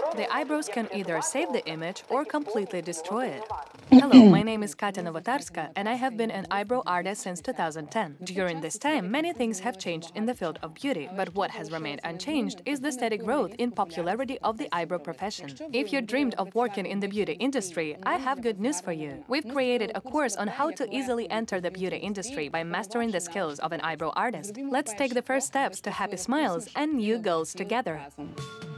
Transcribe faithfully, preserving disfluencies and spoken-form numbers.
The eyebrows can either save the image or completely destroy it. Hello, my name is Katya Novotarska, and I have been an eyebrow artist since two thousand ten. During this time, many things have changed in the field of beauty, but what has remained unchanged is the steady growth in popularity of the eyebrow profession. If you dreamed of working in the beauty industry, I have good news for you. We've created a course on how to easily enter the beauty industry by mastering the skills of an eyebrow artist. Let's take the first steps to happy smiles and new goals together.